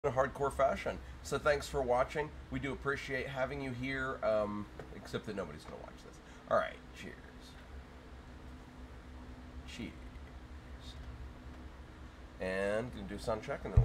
in a hardcore fashion. So thanks for watching. We do appreciate having you here, except that nobody's going to watch this. All right, cheers. Cheers. And gonna do sound check and then.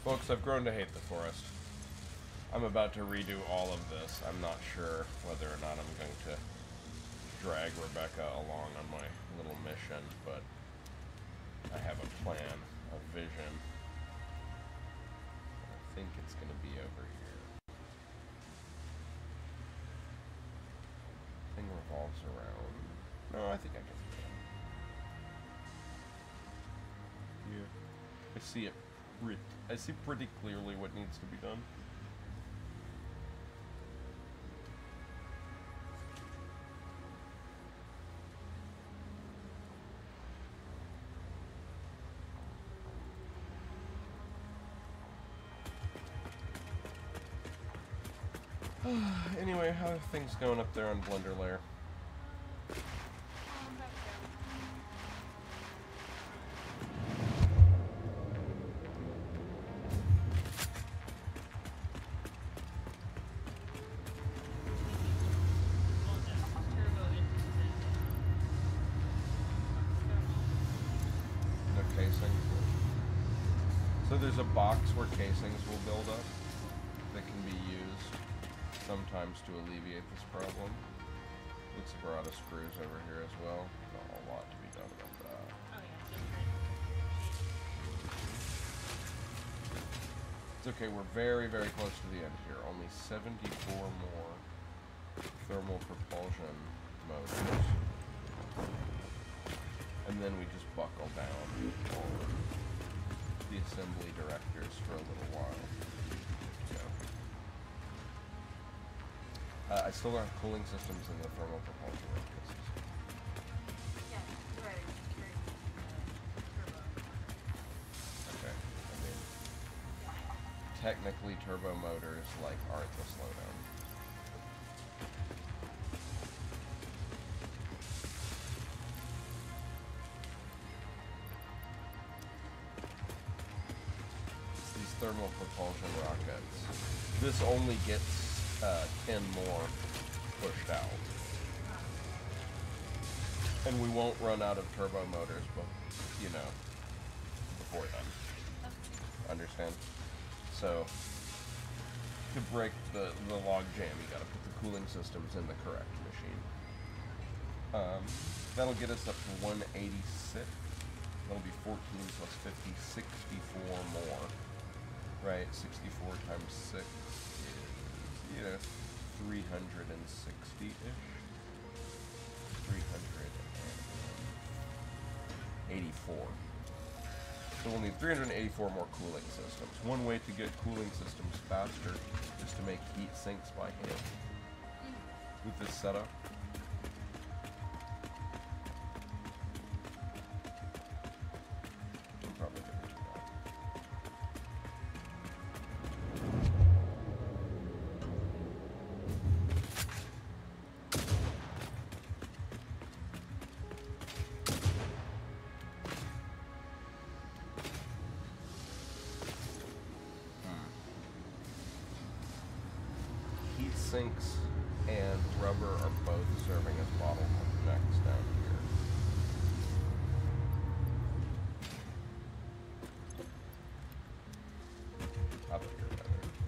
Folks, I've grown to hate the forest. I'm about to redo all of this. I'm not sure whether or not I'm going to drag Rebecca along on my little mission, but I have a plan, a vision. I think it's going to be over here. Thing revolves around. No, I think I can do it. Yeah. I see it. I see pretty clearly what needs to be done. Anyway, how are things going up there on Blender Lair? No casings. So there's a box where casings will build up that can be used sometimes to alleviate this problem. Looks like we're out of screws over here as well. Not a lot to be done about that. It's okay, we're very, very close to the end here. Only 74 more thermal propulsion motors. And then we just buckle down all the assembly directors for a little while. I still don't have cooling systems in the thermal propulsion rockets. Yeah, right. Okay, I mean, technically turbo motors like aren't the slowdown. It's these thermal propulsion rockets. This only gets 10 more pushed out. And we won't run out of turbo motors, but, you know, before then. Understand? So, to break the log jam, you gotta put the cooling systems in the correct machine. That'll get us up to 186. That'll be 14 plus 50, 64 more. Right, 64 times 6 is, yeah, 360-ish. 384. So we'll need 384 more cooling systems. One way to get cooling systems faster is to make heat sinks by hand. With this setup, I'm probably going to do that. Heat sinks and rubber are both serving as bottlenecks down here. Up here, rather.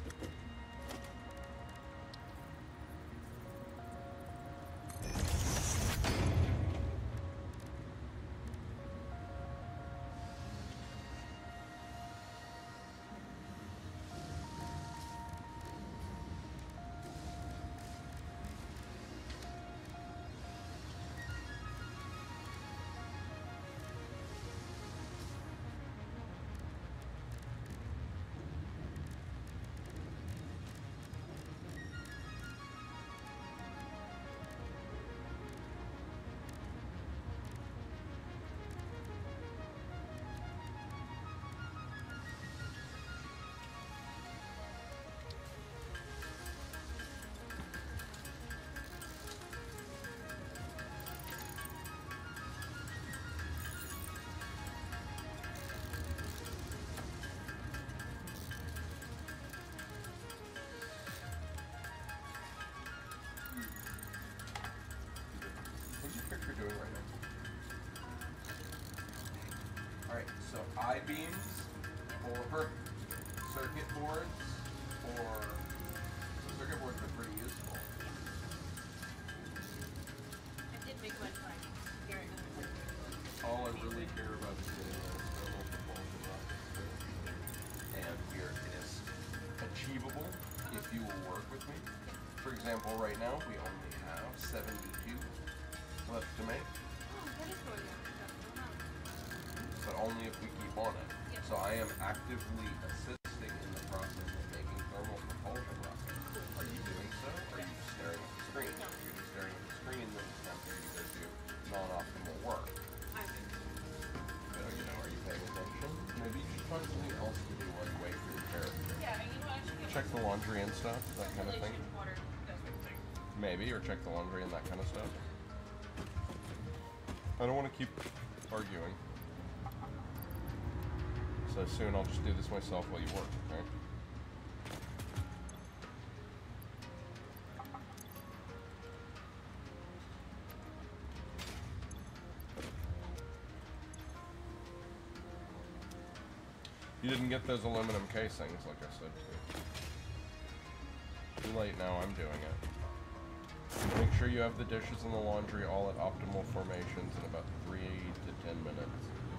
What's your picture doing right now? Alright, so I-beams for circuit boards, or circuit boards are pretty useful. I did make one time. Here, All I really care about is getting those thermal propulsion rockets too. And here it is achievable if you will work with me. For example, right now we only have 72 left to make, oh, that is going on. but only if we keep on it. Yeah. So I am actively assisting in the process of making thermal propulsion rockets. Are you doing so? Or are you just staring at the screen? No. If you're just staring at the screen, then it's time for you to go do non-optimal work. Are you paying attention? Maybe you should find something else to do while you wait for your character. Yeah, and you know what? I should get Check the laundry and stuff, that kind of thing. water. That sort of thing. Maybe, or check the laundry and that kind of stuff. I don't want to keep arguing. So soon I'll just do this myself while you work, okay? You didn't get those aluminum casings, like I said to you. Too late now, I'm doing it. Make sure you have the dishes and the laundry all at optimal formations in about 3 to 10 minutes.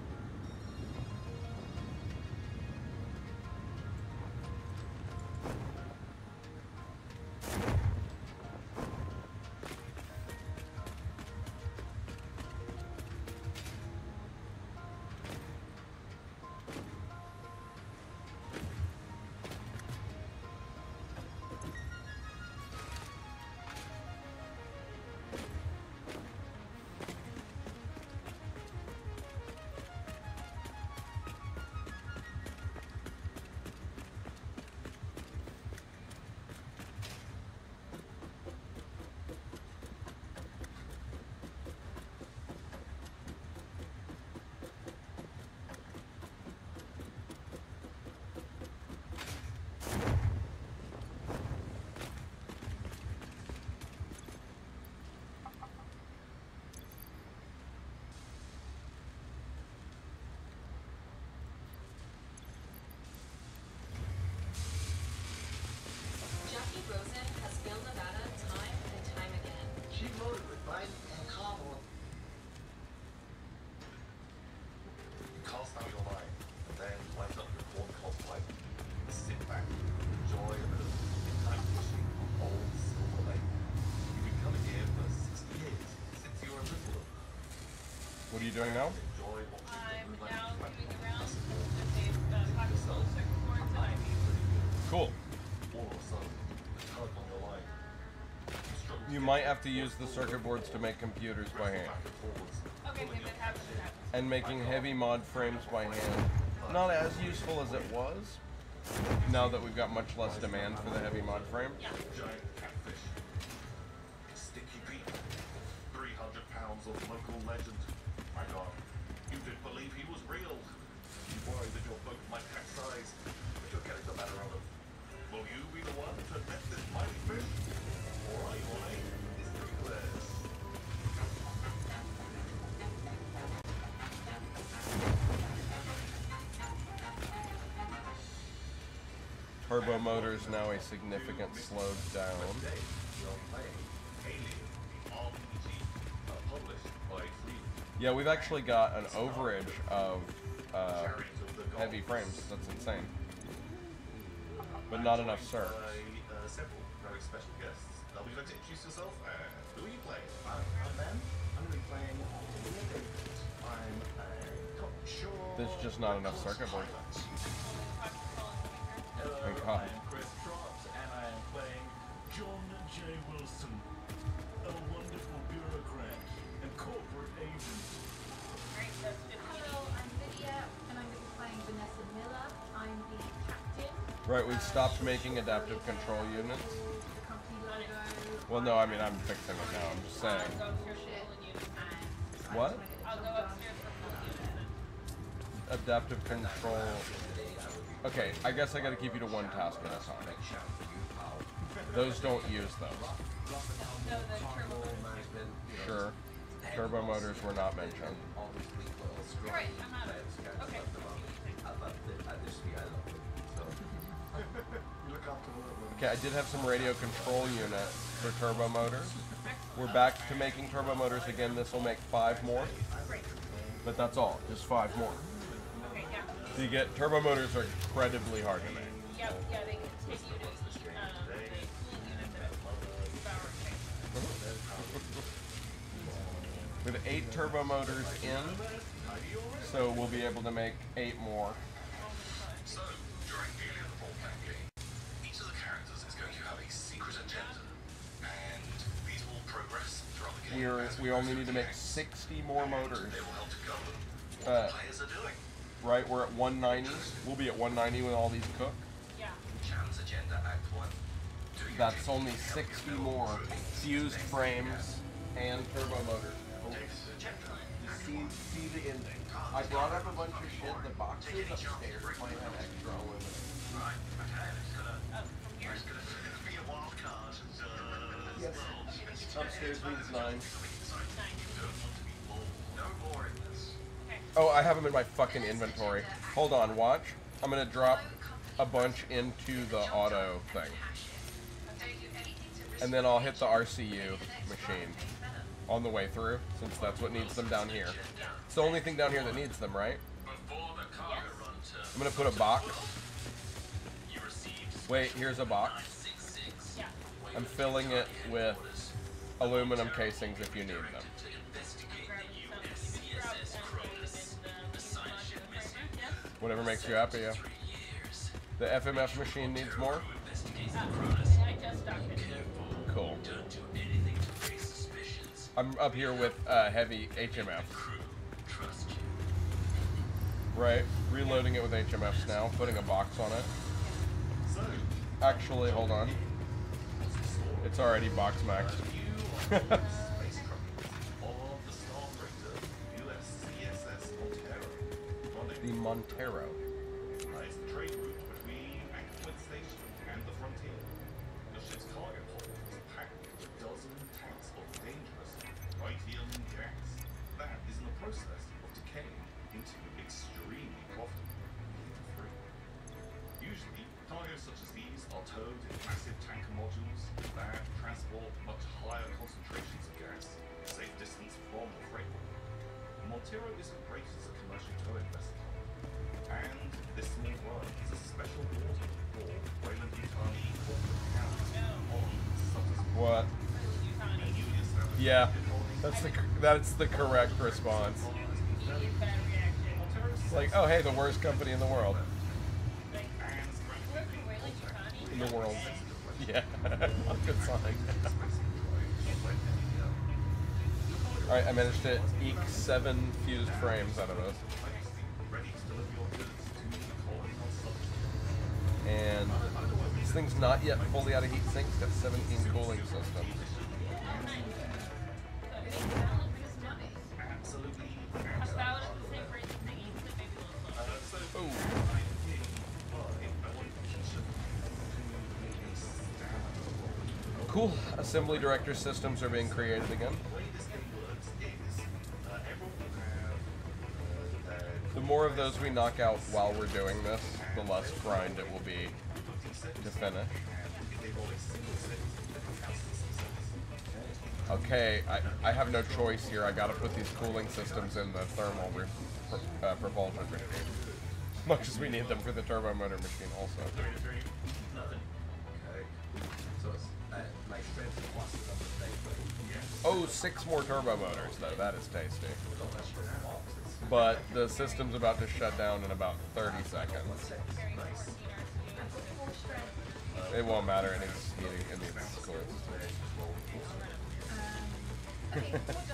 Jackie Rosen has failed Nevada time and time again. She voted with Biden and Kamala. You cast out your line, and then light up your corn cob pipe. Sit back, enjoy a bit of time fishing on old Silver Lake. You've been coming here for 60 years, since you were a little. What are you doing now? Enjoy what I'm you now doing the rounds with a pocket full of circuit boards and I'm Cool. All of a sudden, the tug on your line. struggle to You get might have to use the circuit boards to make computers by hand. back and forwards. okay, maybe that happens. And making heavy mod frames by hand. Not as useful as it was, now that we've got much less demand for the heavy mod frame. Giant catfish. Sticky Pete. 300 pounds of local legend. My God, you didn't believe he was real. You worried that your boat might capsize, but you're getting the better of him. Will you be the one to net this mighty fish? Or are your name is theirs? Turbo motors now a significant slowed down. Today, you're playing Alien, the RPG, published by Freedom. Yeah, we've actually got an overage of Chariot of the Gods. heavy frames. That's insane. But not enough serves. By several very special guests. Would you like to introduce yourself? Who are you playing? I'm Ben. I'm going to be playing I'm not sure. There's just not enough circuit boards. Hello, Thank God. I am Chris Trott, and I am playing John J. Wilson, a wonderful bureaucrat and corporate agent. Great, that's 15. Hello, I'm Lydia, and I'm going to be playing Vanessa Miller. I'm the captain. Right, we've stopped making adaptive control units. The company logo. Well, no, I mean, I'm fixing it now. I'm just saying. I'll go upstairs for full unit. And What? I'll go upstairs for full unit. Adaptive control. Okay, I guess I gotta keep you to one task at a time. Those don't use those. No, the turbo motors. Sure. Turbo motors were not mentioned. You're right, I'm not. Okay. Okay, I did have some radio control units for turbo motors. We're back to making turbo motors again. This will make 5 more. Great. But that's all, just 5 more. Okay, yeah. So you get turbo motors are incredibly hard to make. Yep, yeah, they continue to keep the cool unit that devour tanks. With 8 turbo motors in, so we'll be able to make 8 more. So, during Alien Roleplay game, each of the characters is going to have a secret agenda, and these will progress throughout the game. We only need to make 60 more motors. They will help to govern what the players are doing. Right, we're at 190. We'll be at 190 when all these cook. Yeah. Challenge agenda Act 1. That's only 60 more fused frames and turbo motors. See the ending. I brought up a bunch of shit. The boxes upstairs might have extra aluminum. Right, okay, here's gonna be a wild card. Yes. Upstairs means 9. No more in this. Oh, I have them in my fucking inventory. Hold on, watch. I'm gonna drop a bunch into the auto thing. And then I'll hit the RCU machine on the way through, since that's what needs them down here. It's the only thing down here that needs them, right? Before the cargo run to I'm gonna put a box. you received Wait, here's a box. 6-6. Yeah. I'm filling it with aluminum casings if you need them. To investigate Grab the some USCSS scrub Cronus, and the science ship missing. Yes. Whatever makes you happy, yeah. 3 years. The FMF machine needs more? Investigates the Cronus. I just docked it. Cool. Don't do anything to raise suspicions. I'm up here with heavy HMF. Crew, trust you. Right, reloading it with HMFs now, putting a box on it. Actually, hold on. It's already box maxed. Space truck of the Starbreaker USCSS Montero. The Montero. It's the trade route between Anchorwood Station and the frontier. The ship's cargo hold is packed with a dozen tanks of dangerous tritium gas that is in the process of decaying into extremely profitable free. Usually, cargo such as these are towed in massive tanker modules that transport much higher concentrations of gas a safe distance from the freight line. Montero isn't great as a commercial towing vessel, and this small run is a special order for Wayland Yutani corporate account on Sutter's What? Yutani. Yeah, that's the correct response. Immediate bad reaction. It's like, oh hey, the worst company in the world. Like, work for Wayland Yutani. In the world. Yeah, good sign. Alright, I managed to eke 7 fused frames out of this. And this thing's not yet fully out of heat sinks, got 17 cooling systems. That's valid at the same rate as thingy, but maybe a little slower. Ooh. Cool. Assembly director systems are being created again. The more of those we knock out while we're doing this, the less grind it will be to finish. Okay, I have no choice here. I gotta put these cooling systems in the thermal propulsion machine. As much as we need them for the turbo motor machine also. Oh, 6 more turbo motors though, that is tasty. But the system's about to shut down in about 30 seconds. It won't matter, it needs heating, it needs cooling. Okay, 4 dice.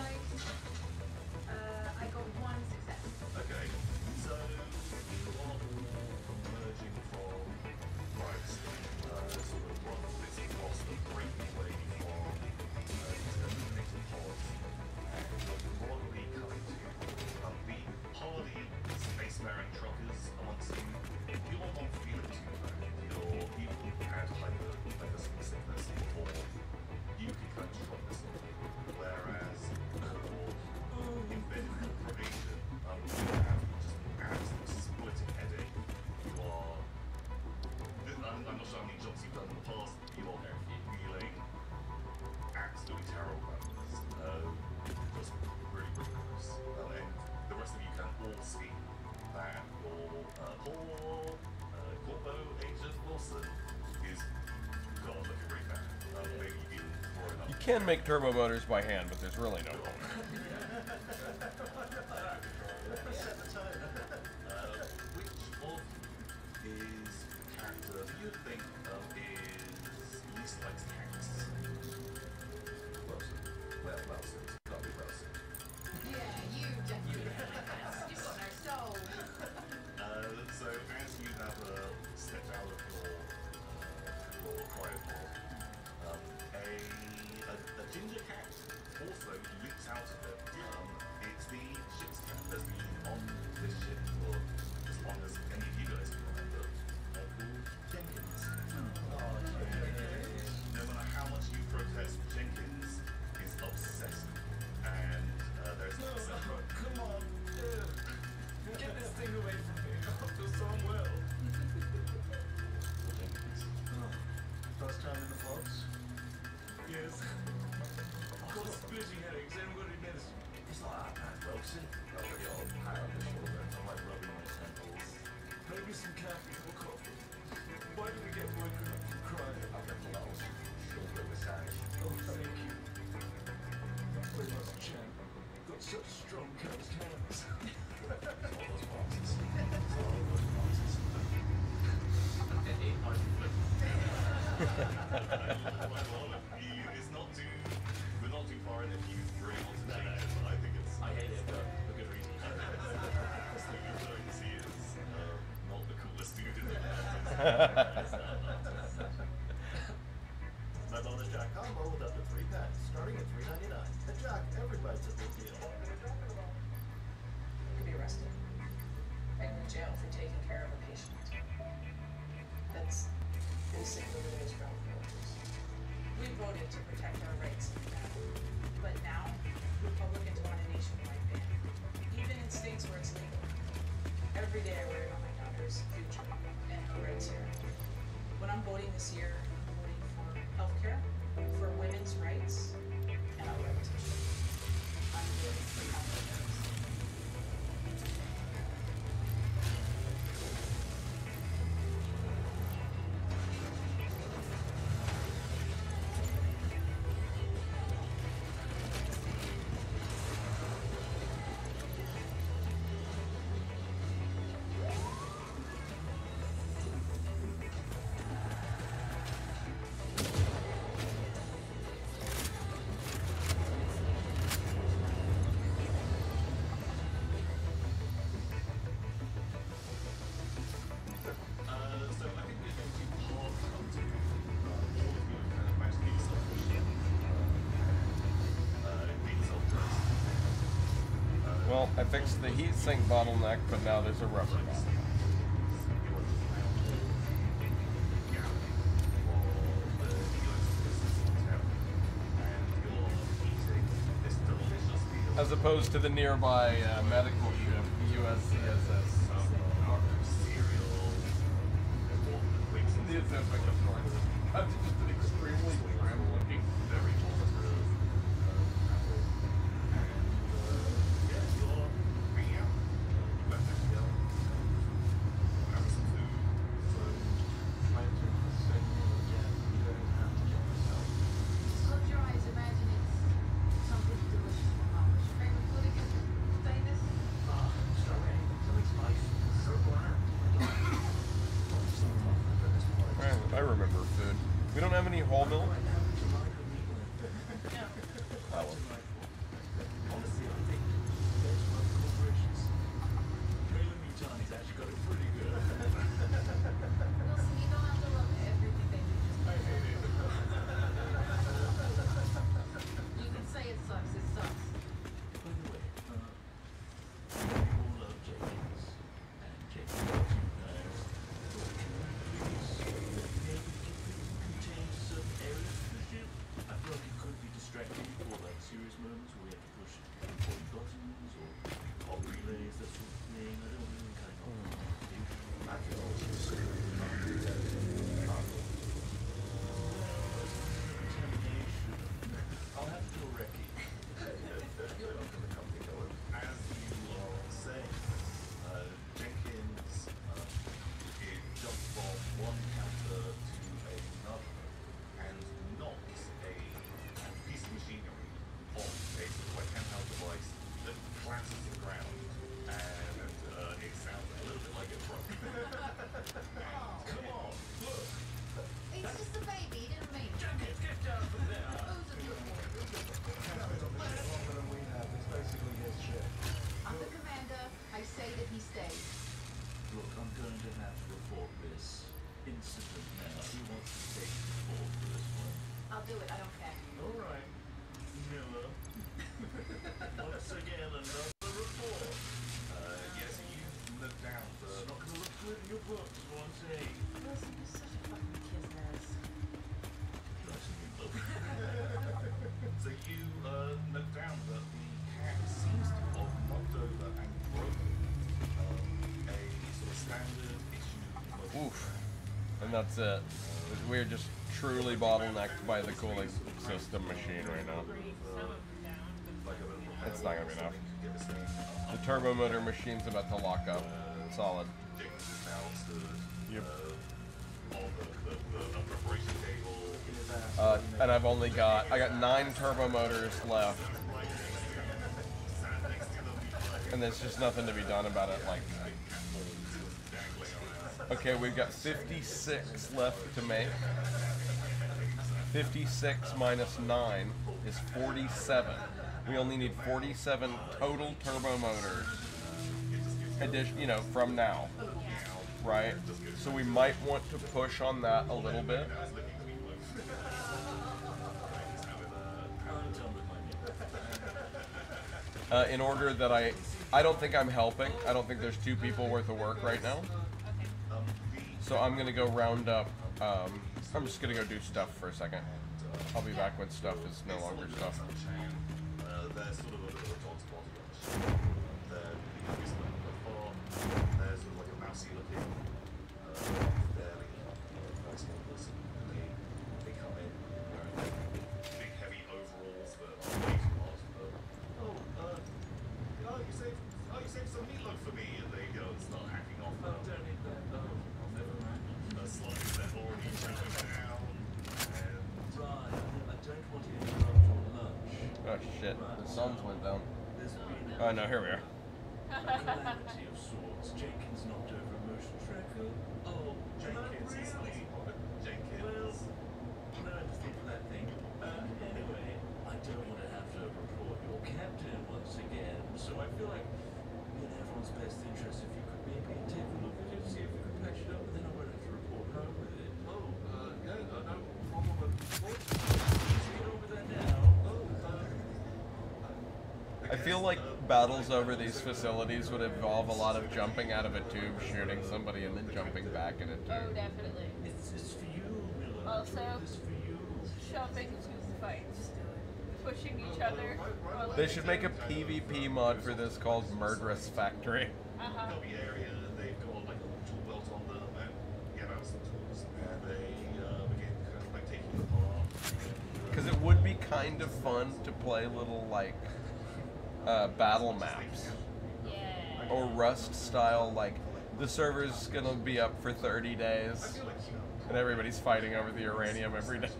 I got 1 success. Okay, so you are all emerging from sort of one bits across the breakaway from terminated pods, and you're broadly coming to the hardy spacefaring truckers amongst you. You're not feeling too bad. You've had hyper sickness, or you can kind of shrug this off. Whereas that your poor Corpo Agent Wilson is God looking really bad. Maybe even throwing up. You can make turbo motors by hand, but there's really no point. Set the tone. Which of is the character you think is least likes cactus? Wilson. Well, Wilson. It's gotta be Wilson. Yeah, you definitely have you got no soul. So as you have stepped out of your quiet door, a ginger cat also leaps out of it. It's the ship's cat that's been on this ship for as long as any of you guys can remember. Called Jenkins. No matter how much you protest, Jenkins is obsessed. And there's no Come on. Get this thing away from me. I feel so unwell. First time in the box? Yes. Got splitting headaches. Anyone got any medicine? It's like that, man, Wilson. I'll give you a pat on the shoulder. I like rubbing my temples. Maybe some caffeine or coffee. Why did we get woken up from crying? I've got blows. Shoulder massage. Oh, thank you. We must champ. Got such strong cursed hands. All those boxes. All those boxes. And it might flip. It's not too. We're not too far in if you really want to change it, but I think it's. I hate it, but for good reason. He is not the coolest dude in the world. My bonus Jack combo with up to 3 packs, starting at $3.99. At Jack, every bite's a big deal. Could be arrested and in jail for taking care of a patient. That's basically the way it's for voters. We voted to protect our rights, but now Republicans want a nationwide ban, even in states where it's legal. Every day I worry about my daughter's future and her rights here. When I'm voting this year, I'm voting for healthcare, for women's rights, and our right to choose. I'm voting for healthcare. So I think we're going to hard come to all of you kind of manage to get yourself a ship. Get yourself dressed. Well, I fixed the heat sink bottleneck, but now there's a rubber bottleneck. As opposed to the nearby medical ship, the USCSS. The Pacific, of course. That's just an extremely grim looking, very Close your eyes, imagine it's something delicious from home. What's your favorite food again? Say this? I remember food. We don't have any whole milk. Oh, well. Wilson, you don't have to love everything they do. You can say it sucks, it sucks. books once a Wilson, you're such a fucking kisses. So you note down that the cat seems to have knocked over and broken a sort of standard issue. Oof. And that's it. We're just truly bottlenecked by the cooling system machine right now. It's not gonna be enough. The turbo motor machine's about to lock up. Solid. Yep. And I've only got, I got 9 turbo motors left. And there's just nothing to be done about it like that. Okay, we've got 56 left to make. 56 minus 9 is 47. We only need 47 total turbo motors. You know, from now. Right? So we might want to push on that a little bit. In order that I don't think I'm helping. I don't think there's 2 people worth of work right now. So I'm gonna go round up, I'm just gonna go do stuff for a second. I'll be back when stuff is no longer stuff. There's sort of a bit of a dog's body on the shoulder. There's sort of like a mousy looking, fairly nice person. They come in wearing big heavy overalls that are way too hot. You saved some meatloaf for me, and they start hacking off. don't need that. Never mind. Slice that already chopping down, and Right, I don't want to interrupt your lunch. Oh shit, the suns went down. There's been Oh no, here we are. a calamity of sorts. Jenkins knocked over a motion tracker. Oh, Jenkins is the Jenkins. Well, no empathy for that thing. Anyway, I don't want to have to report your captain once again, so I feel like in everyone's best interest if you could maybe take a look at it, see if we could patch it up, and then I won't have to report home with it. Oh, yeah, no problem at all. Get over that now. I feel like battles over these facilities would involve a lot of jumping out of a tube, shooting somebody, and then jumping back in a Oh, tube. definitely. It's for you, Miller. Also, It's for you. shoving to fights. Pushing each other. Or They should make a PvP mod for this called Murderous Factory. Cubby area, they've got like a tool belt on them and get out some tools, and they begin kind of like taking them apart. Because it would be kind of fun to play little, like, battle maps. Yeah. Or Rust style, like, the server's gonna be up for 30 days, and everybody's fighting over the uranium every day.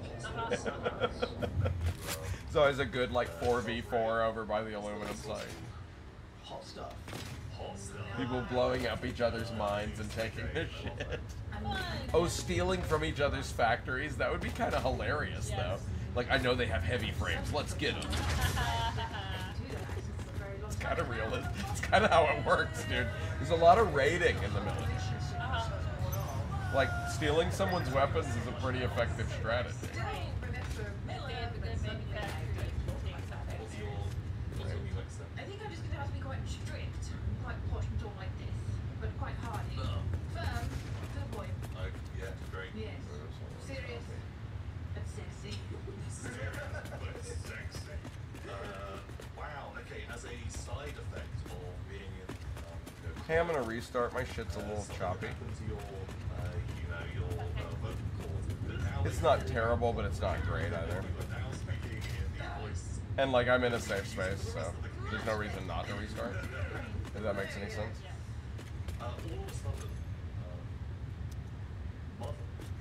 It's always a good, like, 4v4 over by the aluminum site. Hot stuff. People blowing up each other's mines and taking their shit. Oh, stealing from each other's factories? That would be kind of hilarious, though. Like, I know they have heavy frames, let's get them. It's kind of realistic. It's kind of how it works, dude. There's a lot of raiding in the military. Like, stealing someone's weapons is a pretty effective strategy. I think I'm just going to have to be quite strict, quite posh and tall like this, but quite hardy. Firm, good boy. Yeah, great. Yes. Serious and sexy. Sexy. Wow, okay, as a side effect of being in, Hey, I'm gonna restart. My shit's a little choppy. your vocal cords, but now It's not terrible, but it's not great either. but now speaking in the voice. And, like, I'm in a safe space, so there's no reason not to restart. If that makes any sense. All of a sudden, mother,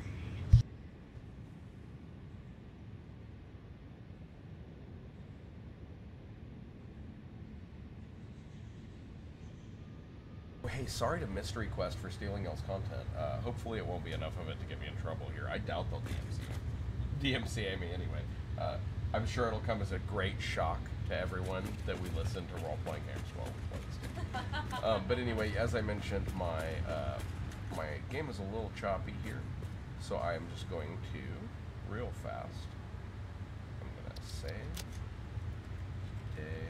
Hey, sorry to Mystery Quest for stealing y'all's content. Hopefully it won't be enough of it to get me in trouble here. I doubt they'll DMCA me anyway. I'm sure it'll come as a great shock to everyone that we listen to role-playing games while we play this game. But anyway, as I mentioned, my game is a little choppy here, so I am just going to, real fast, I'm going to save day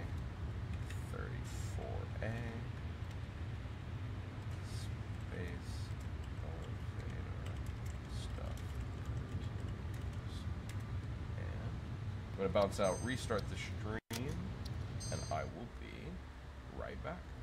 34A. Space I'm gonna bounce out, restart the stream, and I will be right back.